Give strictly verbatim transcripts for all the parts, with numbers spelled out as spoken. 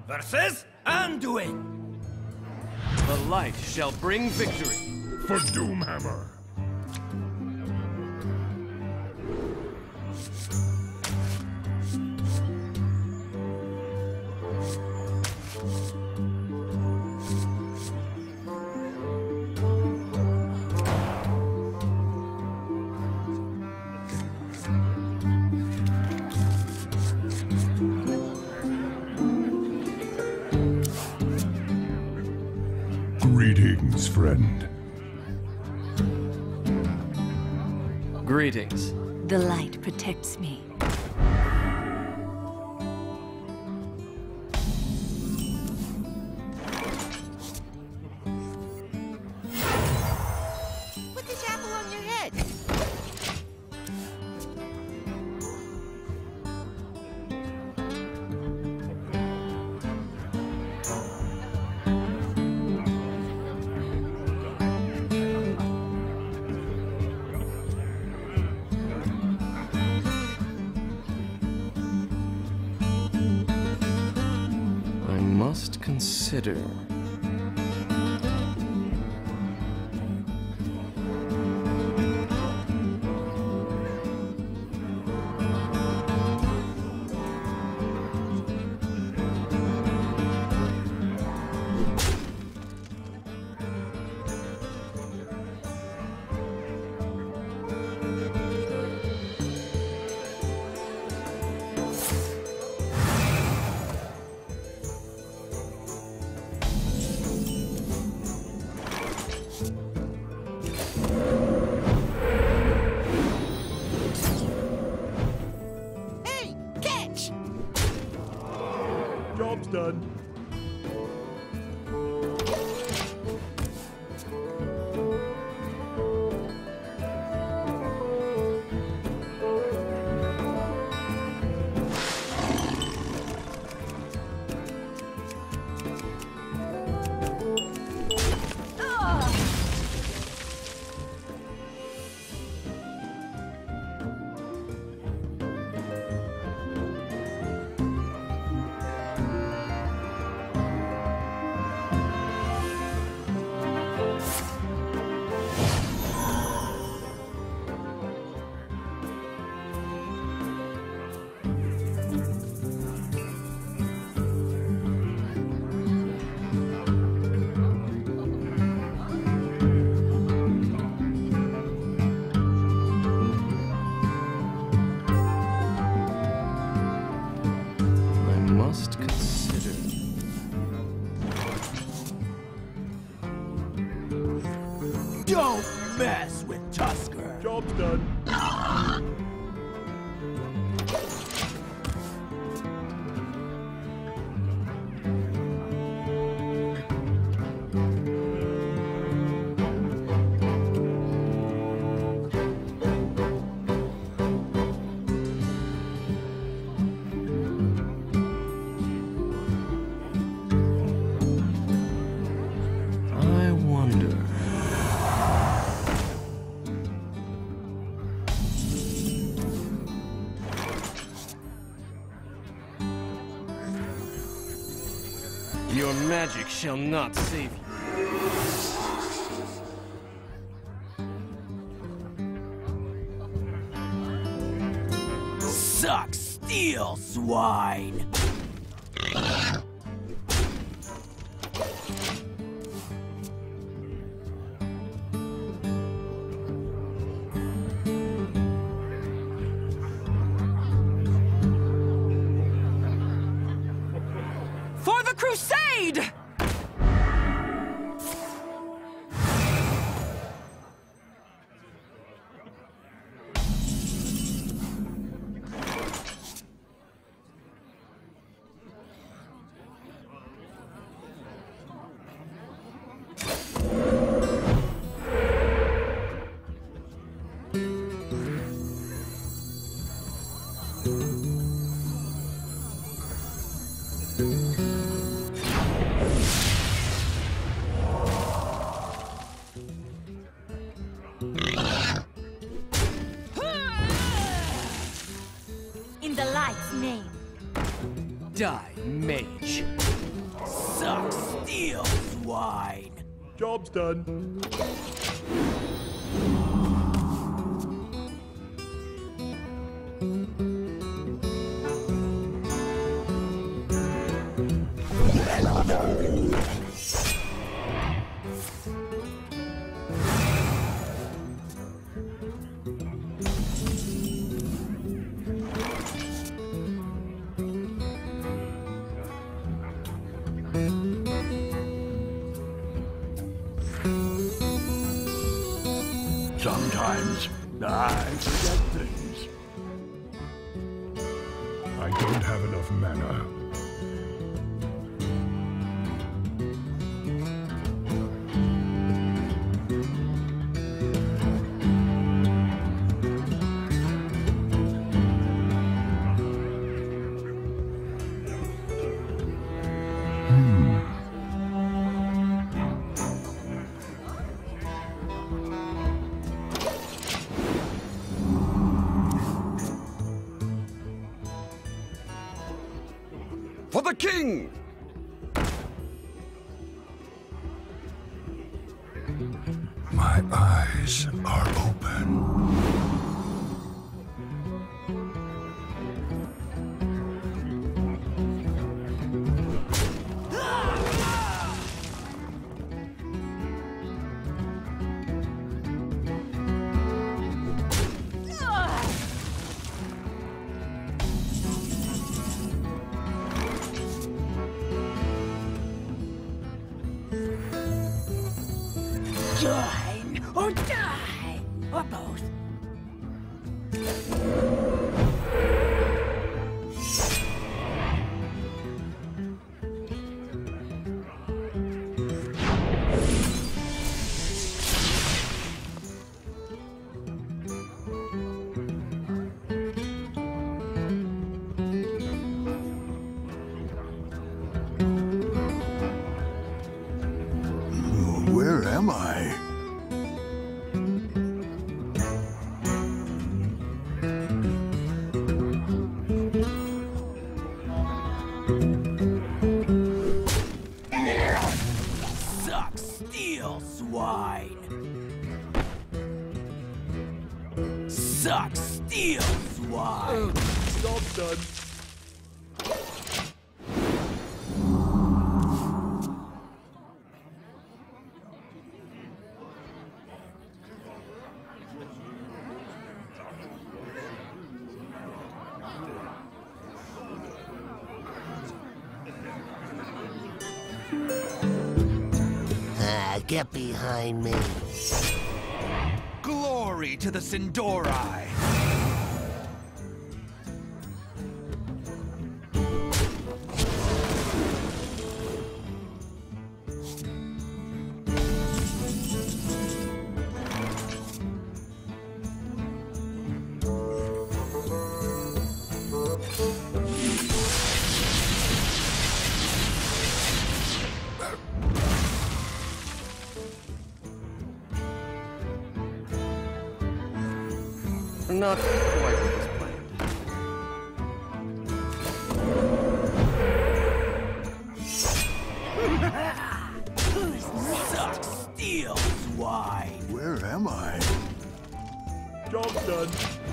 Versus Anduin. The light shall bring victory. For Doomhammer. Greetings, friend. Greetings. The light protects me. Put this apple on your head. I must consider. Hey, catch! Job's done. I must consider. Don't mess with Tusker. Job's done. I wonder. Your magic shall not save you. Suck steel, swine. For the crusade! In the light's name. Die, mage. Suck steel, swine! Job's done. Sometimes I forget things. I don't have enough mana. For the king! My eyes are open. Join or die! Or both. Where am I? Suck steel, swine! Suck steel, swine! Job's done. Ah, get behind me. Glory to the Sindori! Not quite what was planned. Suck steel, swine! Where am I? Job's done.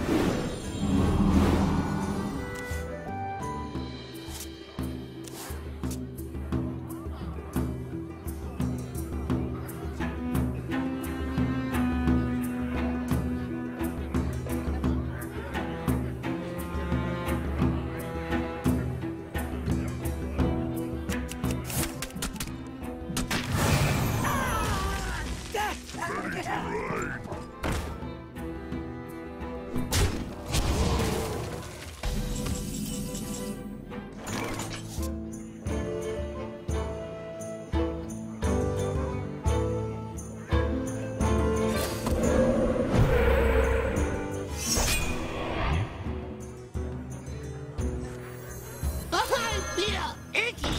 I feel icky.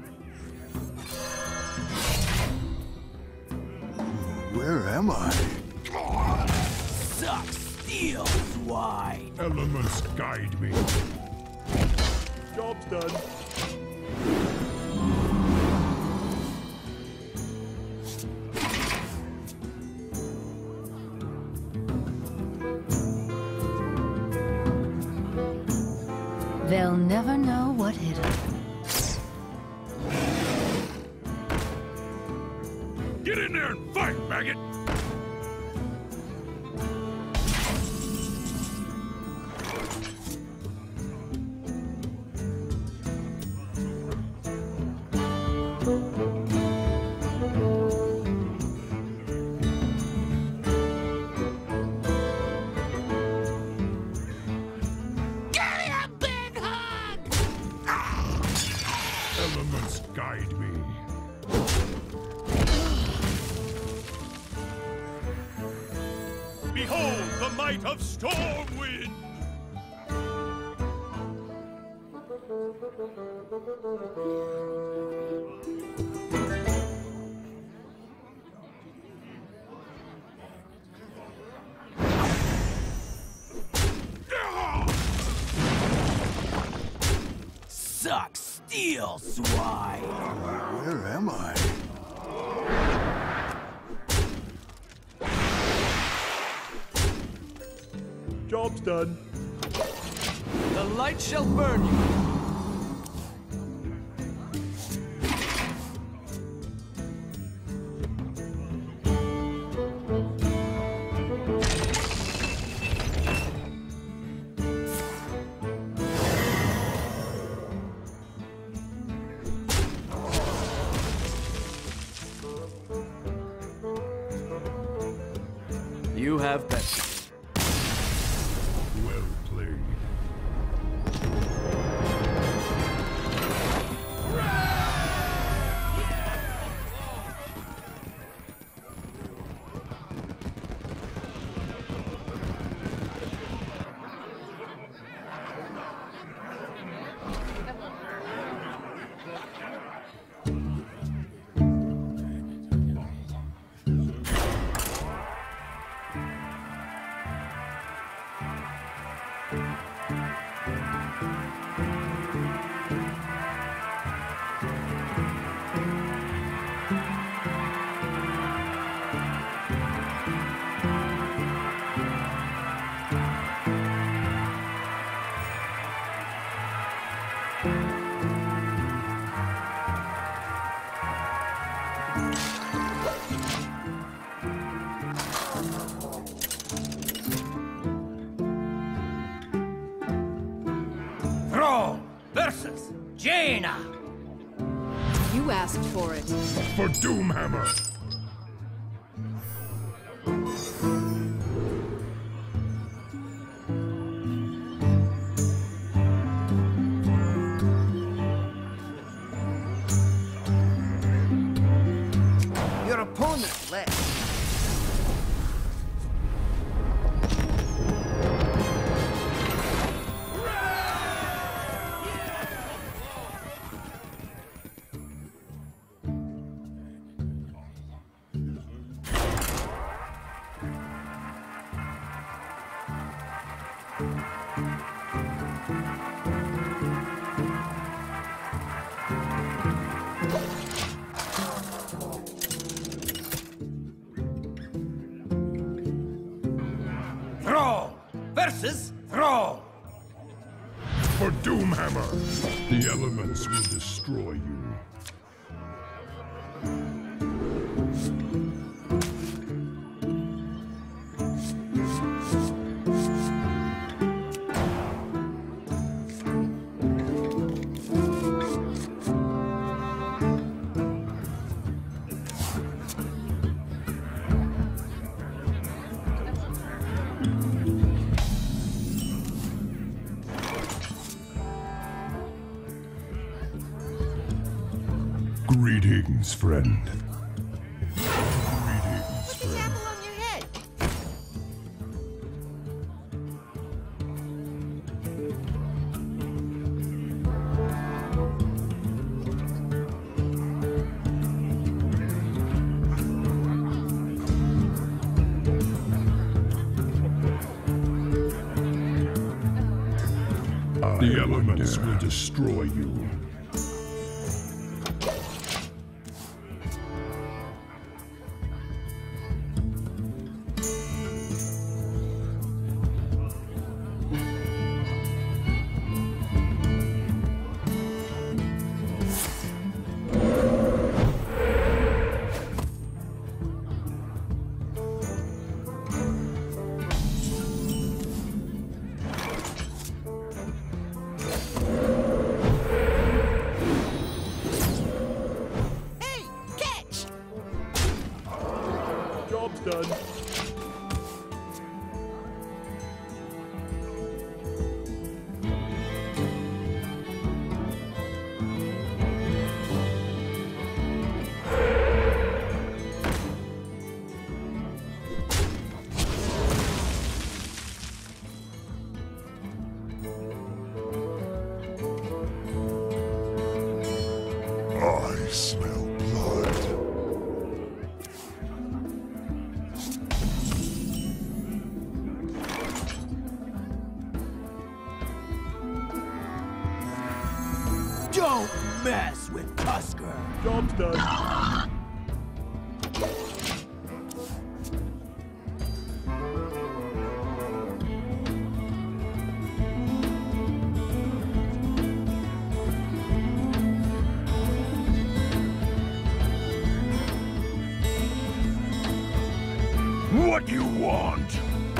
Where am I? Suck steel, swine! Elements guide me. Job's done. They'll never know what hit them. Get in there and fight, maggot! Elements guide me. Behold the might of Stormwind! Suck steel, swine! Where am I? Job's done. The light shall burn you. You have best. Well played. Thrall versus Jaina! You asked for it. For Doomhammer! Your opponent left. Thrall versus Thrall! For Doomhammer! The elements will destroy you. Greetings, friend. Greetings, Put the friend. apple on your head. The elements will destroy you. smell blood. Don't mess with Tusker. Job's done. What you want?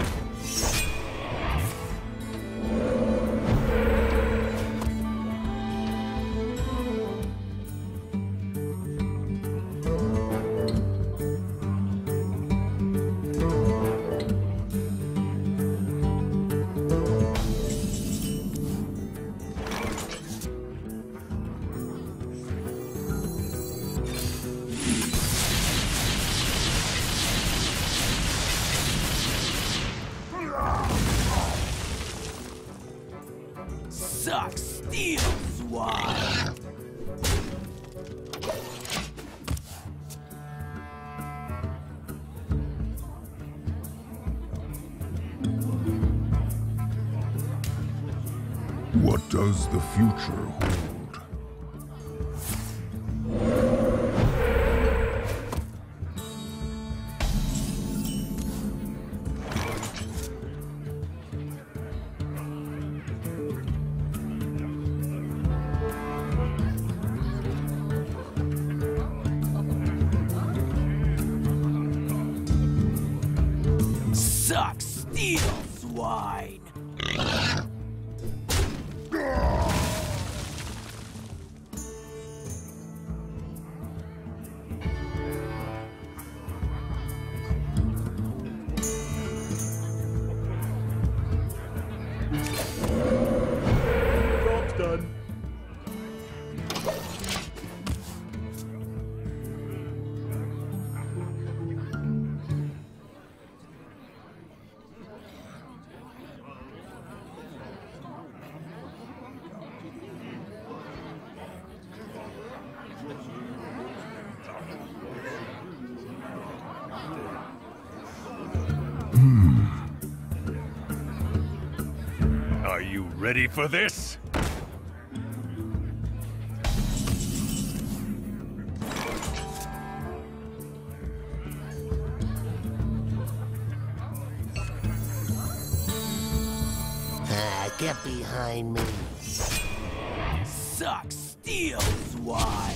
Suck steel, swine. What does the future hold? Suck steel, swine. Job's done. Are you ready for this? Ah, get behind me. Suck steel, swine.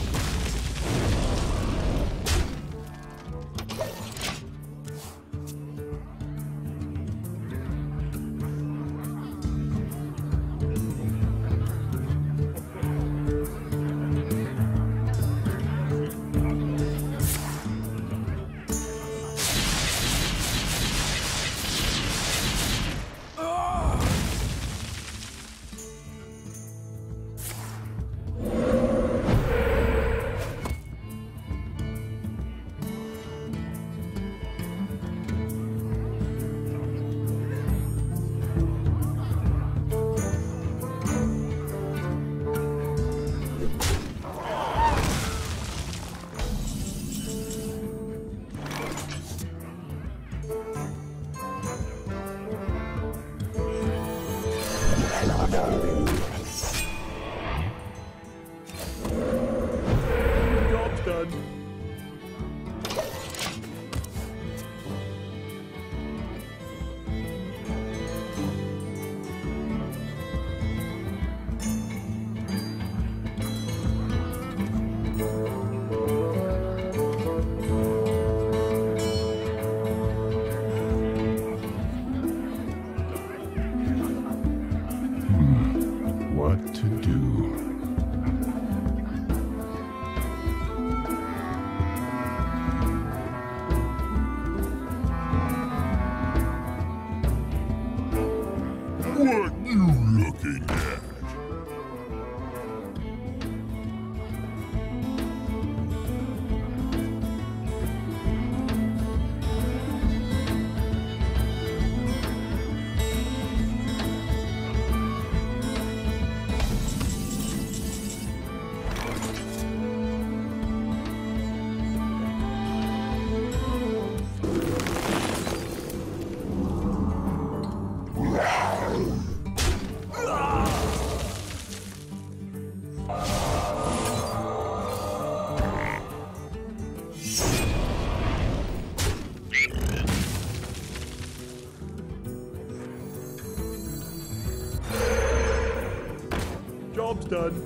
done.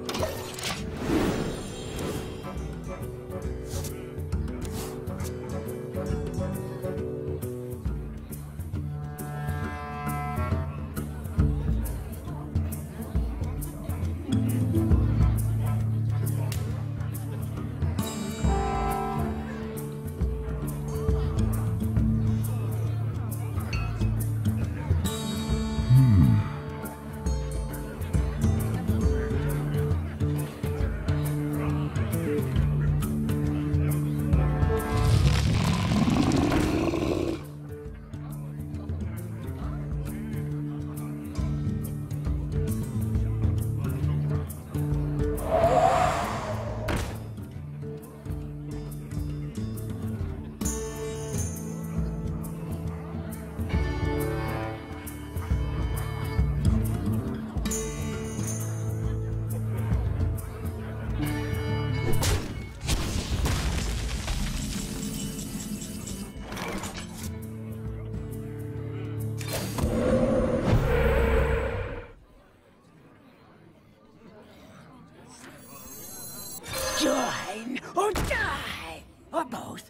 Join or die, or both.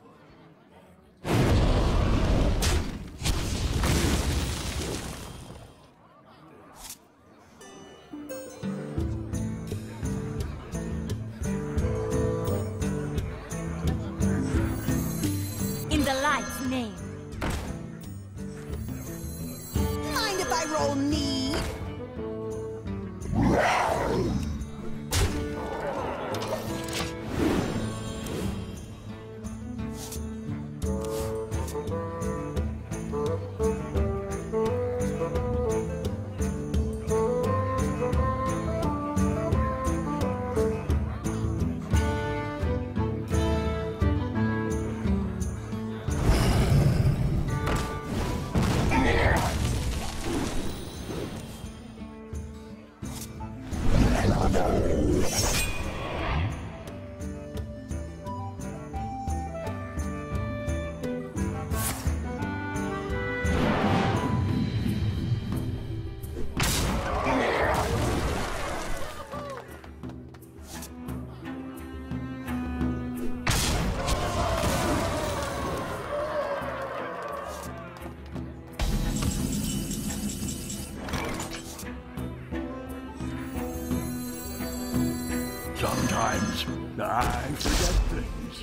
In the light's name. Mind if I roll need? Sometimes I forget things.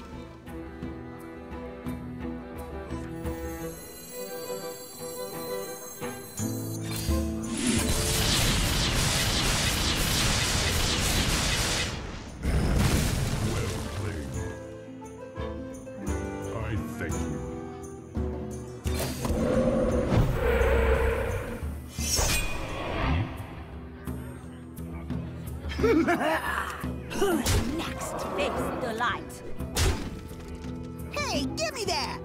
Well played. I thank you. Who's next? Face the light. Hey, give me that!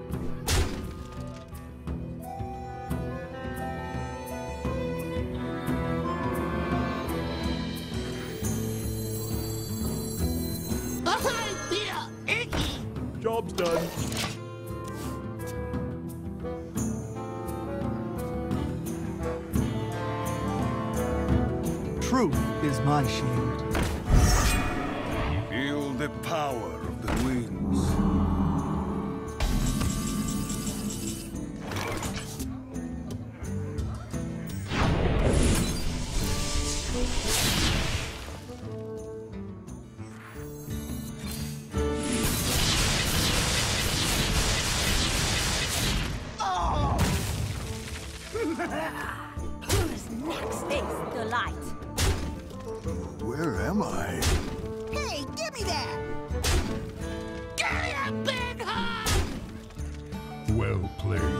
I feel icky. Job's done. Truth is my shield. Feel the power of the winds. Who's next? Face the light. Where am I? Hey, give me that! Give me a big hug. Well played.